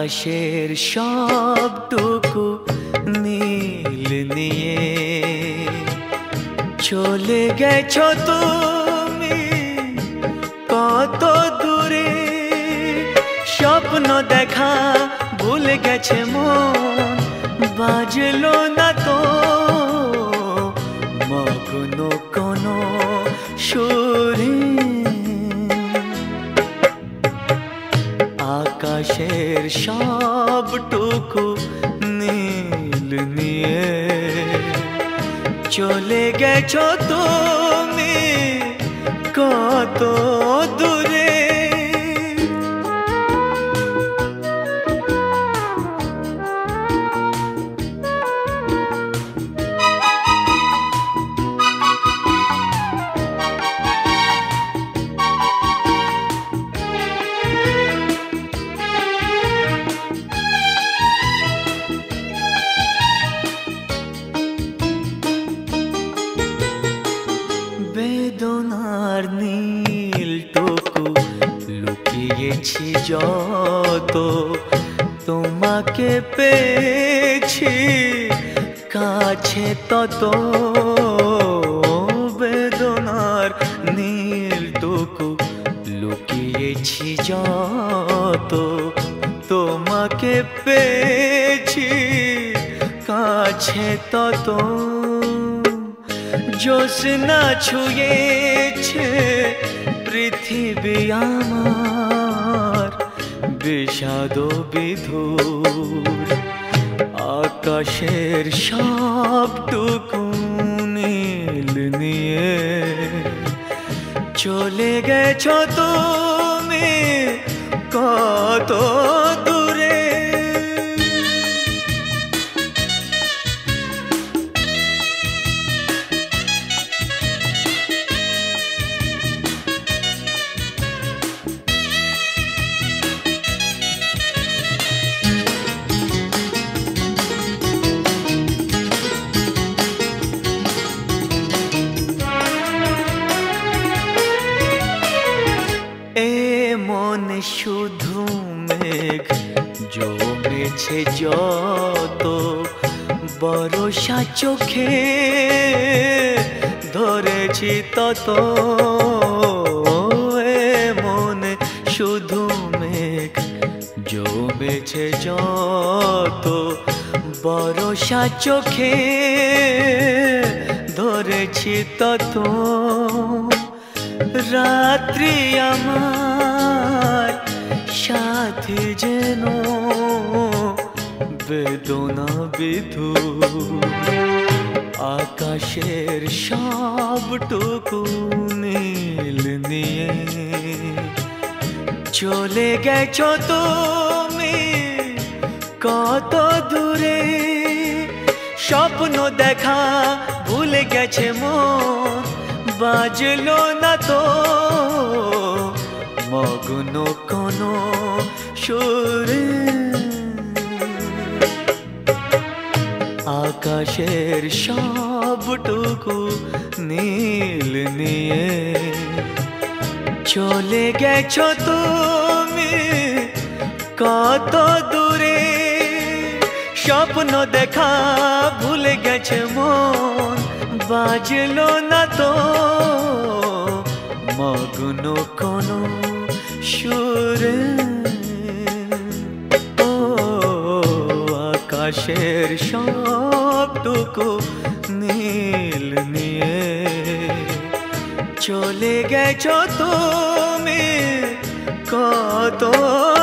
আকাশের সবটুকু নীল নিয়ে চলে গেছো তুমি কত দূরে। স্বপ্ন দেখা ভুলে গেছে মন, বাজলো না তো মগ্ন কোনো সুরে। আকাশের সবটুকু নীল নিয়ে চলে গেছো তুমি কত দূরে। বেদনার নীলটুকু লুকিয়েছি যত, তোমাকে পেয়েছি কাছে তত। বেদনার নীলটুকু লুকিয়েছি যত, তোমাকে পেয়েছি কাছে তত। জ্যোৎস্না ছুঁয়েছে পৃথিবী আমার বিষাদ বিধুর। আকাশের সবটুকু নীল নিয়ে চলে গেছো তুমি কত দূরে। মন শুধু মেঘ জমেছে যত, বরষা চোখে ধরেছি তত। মন শুধু মেঘ জমেছে যত, বরষা চোখে ধরেছি তত। রাত্রি আমার সাথী যেন বেদনা বিধুর। আকাশের সবটুকু নীল নিয়ে চলে গেছো তুমি কত দূরে। স্বপ্ন দেখা ভুলে গেছে মন, বাজলো না তো মগ্ন কোনো সুরে। আকাশের সবটুকু নীল নিয়ে চলে গেছো তুমি কত দূরে। স্বপ্ন দেখা ভুলে গেছে মন, বাজলো না তো মগ্ন কোনো সুরে। ও আকাশের সবটুকু নীল নিয়ে চলে গেছো তুমি কত